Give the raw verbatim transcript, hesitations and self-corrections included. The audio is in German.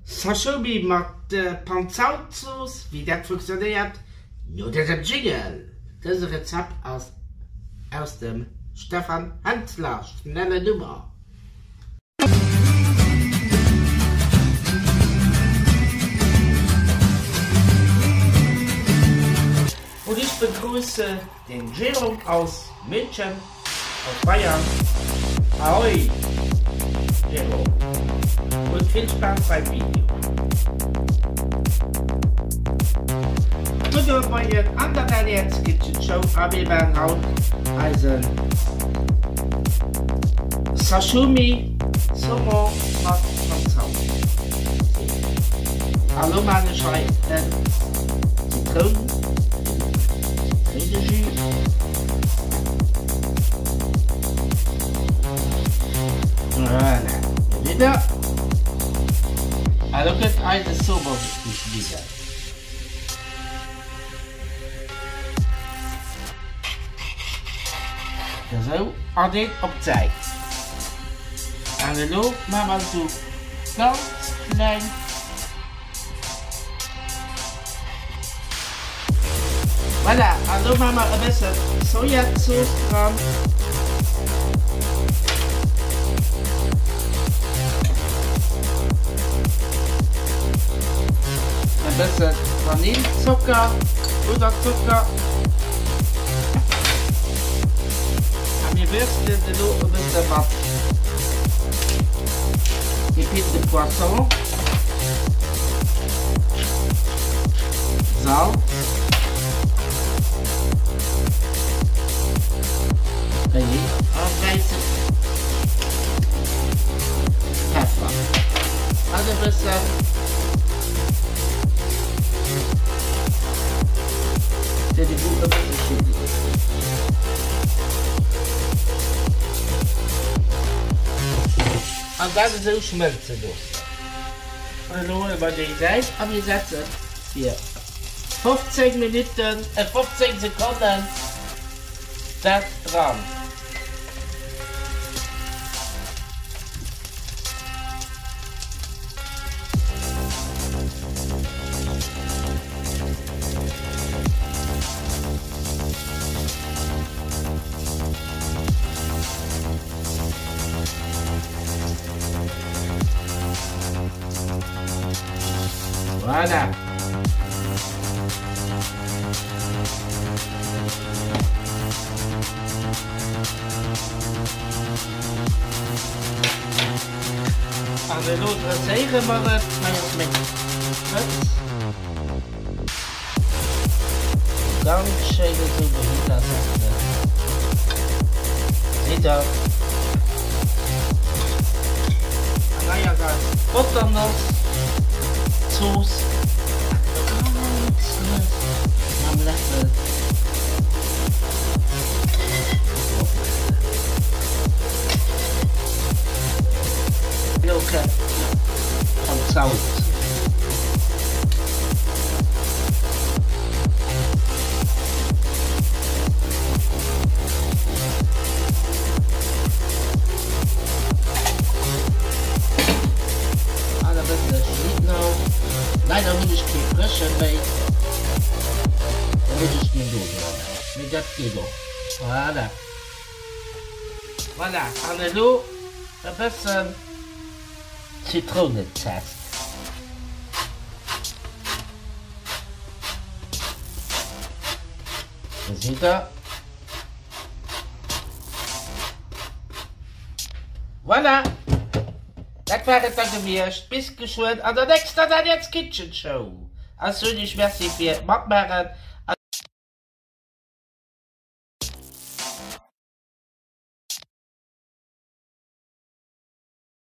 Sashimi mit äh, Panzautsauce, wie das funktioniert, nur das ist Jingle. Das ist ein Rezept aus, aus dem Stefan Hensler, schnelle Nummer. Und ich begrüße den Jerome aus München, aus Bayern. Ahoi, Jerome. Und viel Spaß beim Video. Und bei den anderen jetzt Kitchen Show habe ich dann auch also Sashimi Saumon mit Panzauch. Hallo meine Scheiben, Zitronen, Zitronenjus. Voilà, wieder. Also könnt eine Sauber nicht wieder. Zo, altijd op tijd. En de loop maar maar zo ganz klein. Voilà, en dan maar maar een beetje sojasaus dran. Een beetje vanillezucker, Puderzucker. Wir würsten de l'eau un peu de épices de poisson, Salz, und Pfeffer. Also ein bisschen für die gute Geschichte. Und dann so schmelzen lassen. Und dann über die Seite, und wir setzen hier fünfzehn Minuten, äh fünfzehn Sekunden das dran. Voilà. Aan de lotere zegen maar het met dan schelen zo de hita zetten. Ziet dat? En dan ja gaat botternos. Sauce. Am Löffel. Loke und Salz. Leider will ich kein frischen Bait. Da will ich nicht durch. Mit das geht doch. Voilà. Voilà. Hallo. Ein bisschen Zitronenzest. Da seht ihr. Voilà. Das war es dann gewesen. Bis geschwind an der nächsten Daniels Kitchen Show. Also ich merci für Mitmachen.